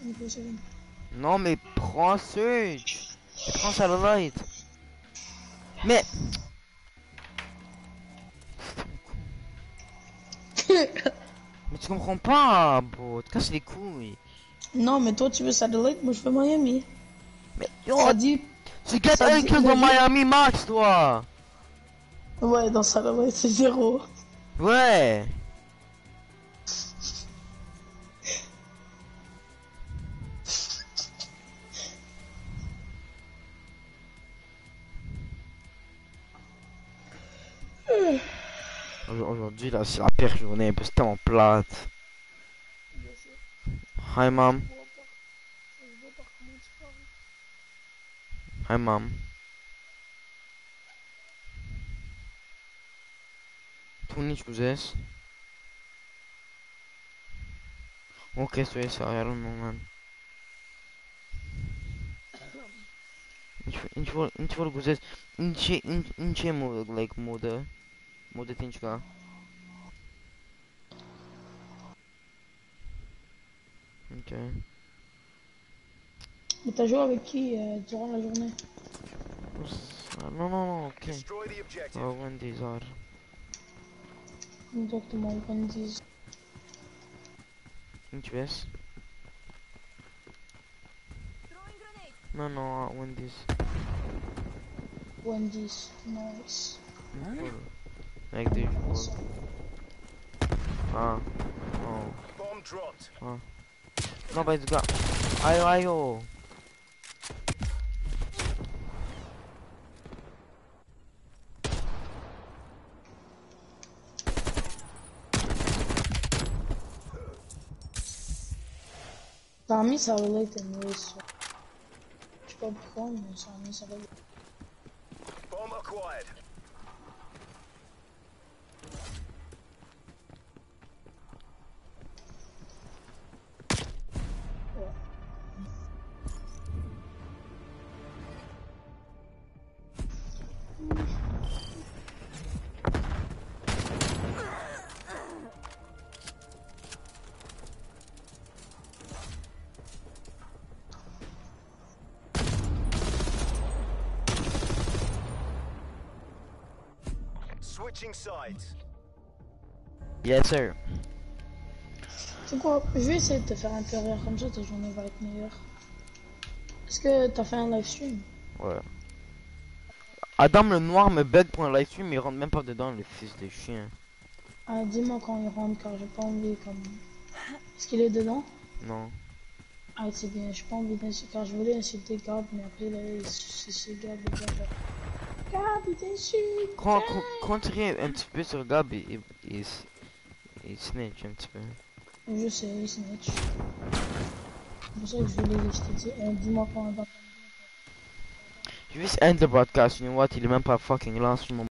Non, mais prends Switch. Prends Satellite. Mais... Mais tu comprends pas, bro. Tu casses les couilles. Non, mais toi, tu veux Satellite, moi, je veux Miami. Mais yo, Ça dit... tu get ça un dit- kill dans mais- Miami Max, toi. Ouais, dans Satellite, c'est 0. Ouais. Aujourd'hui, là, c'est la pire journée parce que t'es en plate. Hi, mom. Hi, mom. Tu nici cuzes? Ok, so jest, I don't know, man. Nici vor cuzes. În ce like, modă tinci ca? Ok. Mais t'as joué avec qui durant la journée? Non, non, non, ok. When these are. Exactement, Wendy's. Nici vezi? No, no, Wendy's. Wendy's, nice. Like the usual. Ah. Oh. Bomb dropped. Ah. No, but it's got. Ayo, ayo. Ça a mis Satellite anyway, so. Je sais pas pourquoi, mais ça a mis Satellite. Bomb acquired. Switching sides. Yes, sir. C'est quoi? Je vais essayer de te faire intérieur, comme ça ta journée va être meilleure. Est-ce que t'as fait un live stream? Ouais. Adam le noir me bug pour un live stream, il rentre même pas dedans, le fils de chien. Ah, dis-moi quand il rentre, car j'ai pas envie comme... Est-ce qu'il est dedans? Non. Ah, c'est bien, j'ai pas envie d'insulter, car je voulais insulter Gab, mais après là, c'est Gab, le gars. Gab, il t'insulte! Quand tu ris un petit peu sur Gab, il snitch un petit peu. Je sais, il snitch. C'est pour ça que je voulais, je t'ai dit, dis-moi quand on va... Je vais juste end le broadcast, you know what, il est même pas fucking là en ce moment.